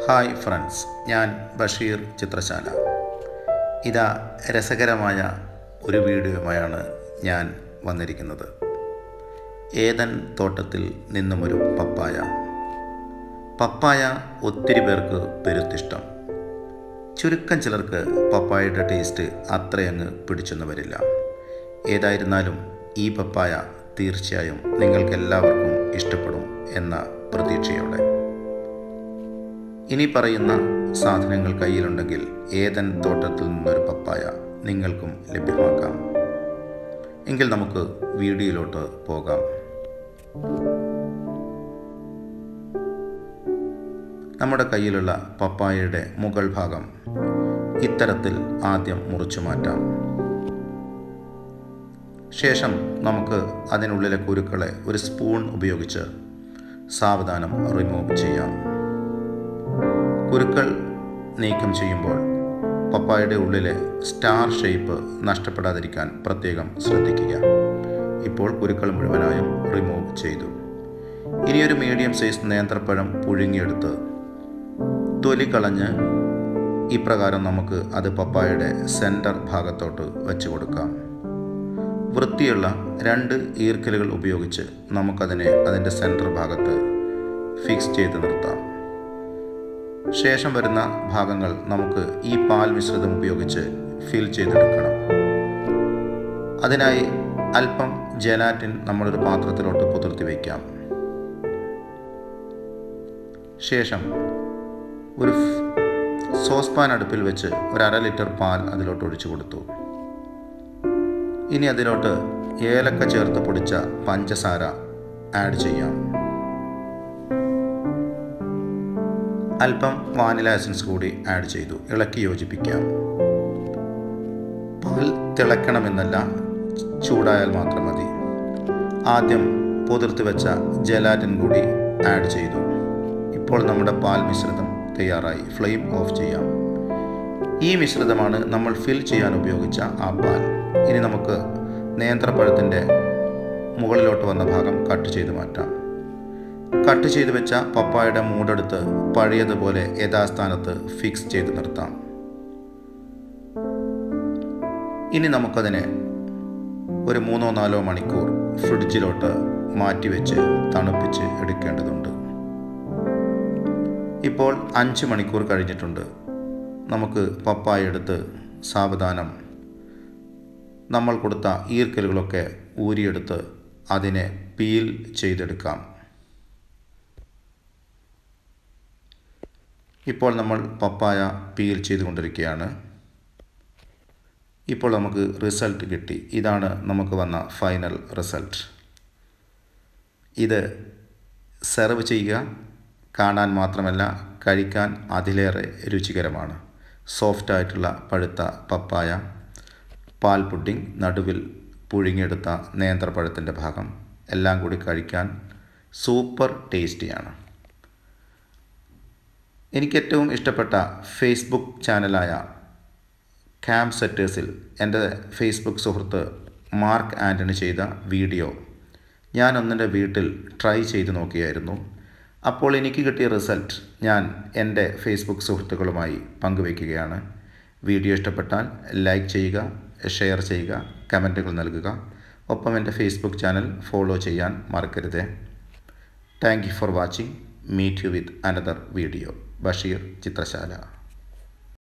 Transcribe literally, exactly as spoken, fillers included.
Hi friends, ഞാൻ ബഷീർ ചിത്രശാല. ഇതാ രസകരമായ ഒരു വീഡിയോയുമായാണ് ഞാൻ വന്നിരിക്കുന്നത്. ഏദൻ തോട്ടത്തിൽ നിന്നുമൊരു പപ്പായ. പപ്പായ ഒത്തിരി പേർക്ക് പെരുത്തിഷ്ടം. ചുരുക്കം ചിലർക്ക് പപ്പായയുടെ ടേസ്റ്റ് അത്രയങ്ങ് പിടിച്ചൊന്നും വരില്ല. ഏതായിരുന്നാലും ഈ പപ്പായ തീർച്ചയായും നിങ്ങൾക്കെല്ലാവർക്കും ഇഷ്ടപ്പെടും എന്ന പ്രതീക്ഷയോടെ. ഇനി പറയുന്ന സാധനങ്ങൾ കയ്യിലുണ്ടെങ്കിൽ ഏദൻ തോട്ടത്തിൽ നിന്നൊരു പപ്പായ നിങ്ങൾക്കും ലഭ്യമാക്കാം. എങ്കിൽ നമുക്ക് വീഡിയോയിലോട്ട് പോകാം. നമ്മുടെ കയ്യിലുള്ള പപ്പായയുടെ മുകൾ ഭാഗം ഇത്തരത്തിൽ ആദ്യം മുറിച്ചു മാറ്റാം. ശേഷം നമുക്ക് അതിനുള്ളിലെ കുരുക്കളെ ഒരു സ്പൂൺ ഉപയോഗിച്ച് സാവധാനം റിമൂവ് ചെയ്യാം. കുരുക്കൾ നീക്കം ചെയ്യുമ്പോൾ പപ്പായയുടെ ഉള്ളിലെ സ്റ്റാർ ഷേപ്പ് നഷ്ടപ്പെടാതിരിക്കാൻ പ്രത്യേകം ശ്രദ്ധിക്കുക. ഇപ്പോൾ കുരുക്കൾ മുഴുവനായും റിമൂവ് ചെയ്തു. ഇനിയൊരു മീഡിയം സൈസ് നേന്ത്രപ്പഴം പുഴുങ്ങിയെടുത്ത് തൊലി കളഞ്ഞ് ഇപ്രകാരം നമുക്ക് അത് പപ്പായയുടെ സെൻറ്റർ ഭാഗത്തോട്ട് വെച്ച് കൊടുക്കാം. വൃത്തിയുള്ള രണ്ട് ഈർക്കലുകൾ ഉപയോഗിച്ച് നമുക്കതിനെ അതിൻ്റെ സെൻറ്റർ ഭാഗത്ത് ഫിക്സ് ചെയ്ത് നിർത്താം. ശേഷം വരുന്ന ഭാഗങ്ങൾ നമുക്ക് ഈ പാൽ മിശ്രിതം ഉപയോഗിച്ച് ഫിൽ ചെയ്തെടുക്കണം. അതിനായി അല്പം ജെലാറ്റിൻ നമ്മളൊരു പാത്രത്തിലോട്ട് പുതിർത്തി വയ്ക്കാം. ശേഷം ഒരു സോസ് പാൻ അടുപ്പിൽ വെച്ച് ഒരു അര ലിറ്റർ പാൽ അതിലോട്ട് ഒഴിച്ചു കൊടുത്തു. ഇനി അതിലോട്ട് ഏലക്ക ചേർത്ത് പൊടിച്ച പഞ്ചസാര ആഡ് ചെയ്യാം. അല്പം വാനില എസൻസ് കൂടി ആഡ് ചെയ്തു ഇളക്കി യോജിപ്പിക്കാം. പാൽ തിളക്കണമെന്നല്ല, ചൂടായാൽ മാത്രം മതി. ആദ്യം പുതിർത്തി വെച്ച ജെലാറ്റിൻ കൂടി ആഡ് ചെയ്തു. ഇപ്പോൾ നമ്മുടെ പാൽ മിശ്രിതം തയ്യാറായി. ഫ്ലെയിം ഓഫ് ചെയ്യാം. ഈ മിശ്രിതമാണ് നമ്മൾ ഫിൽ ചെയ്യാൻ ഉപയോഗിച്ച ആ പാൽ. ഇനി നമുക്ക് നേന്ത്രപ്പഴത്തിൻ്റെ മുകളിലോട്ട് വന്ന ഭാഗം കട്ട് ചെയ്ത് മാറ്റാം. കട്ട് ചെയ്ത് വെച്ച പപ്പായയുടെ മൂടെടുത്ത് പഴയതുപോലെ യഥാസ്ഥാനത്ത് ഫിക്സ് ചെയ്ത് നിർത്താം. ഇനി നമുക്കതിനെ ഒരു മൂന്നോ നാലോ മണിക്കൂർ ഫ്രിഡ്ജിലോട്ട് മാറ്റിവെച്ച് തണുപ്പിച്ച് എടുക്കേണ്ടതുണ്ട്. ഇപ്പോൾ അഞ്ച് മണിക്കൂർ കഴിഞ്ഞിട്ടുണ്ട്. നമുക്ക് പപ്പായ എടുത്ത് സാവധാനം നമ്മൾ കൊടുത്ത ഈർക്കലുകളൊക്കെ ഊരിയെടുത്ത് അതിനെ പീൽ ചെയ്തെടുക്കാം. ഇപ്പോൾ നമ്മൾ പപ്പായ പീൽ ചെയ്തുകൊണ്ടിരിക്കുകയാണ്. ഇപ്പോൾ നമുക്ക് റിസൾട്ട് കിട്ടി. ഇതാണ് നമുക്ക് വന്ന ഫൈനൽ റിസൾട്ട്. ഇത് സെർവ് ചെയ്യുക. കാണാൻ മാത്രമല്ല, കഴിക്കാൻ അതിലേറെ രുചികരമാണ്. സോഫ്റ്റായിട്ടുള്ള പഴുത്ത പപ്പായ, പാൽ പുഡിംഗ്, നടുവിൽ പുഴുങ്ങിയെടുത്ത നേന്ത്രപ്പഴത്തിൻ്റെ ഭാഗം എല്ലാം കൂടി കഴിക്കാൻ സൂപ്പർ ടേസ്റ്റിയാണ്. എനിക്കേറ്റവും ഇഷ്ടപ്പെട്ട ഫേസ്ബുക്ക് ചാനലായ ക്യാമ്പ് സെറ്റേഴ്സിൽ എൻ്റെ ഫേസ്ബുക്ക് സുഹൃത്ത് മാർക്ക് ആൻ്റണി ചെയ്ത വീഡിയോ ഞാൻ ഒന്നെൻ്റെ വീട്ടിൽ ട്രൈ ചെയ്ത് നോക്കിയായിരുന്നു. അപ്പോൾ എനിക്ക് കിട്ടിയ റിസൾട്ട് ഞാൻ എൻ്റെ ഫേസ്ബുക്ക് സുഹൃത്തുക്കളുമായി പങ്കുവയ്ക്കുകയാണ്. വീഡിയോ ഇഷ്ടപ്പെട്ടാൽ ലൈക്ക് ചെയ്യുക, ഷെയർ ചെയ്യുക, കമൻറ്റുകൾ നൽകുക. ഒപ്പം എൻ്റെ ഫേസ്ബുക്ക് ചാനൽ ഫോളോ ചെയ്യാൻ മറക്കരുത്. Thank you for watching. Meet you with another video. Basheer Chitrashala.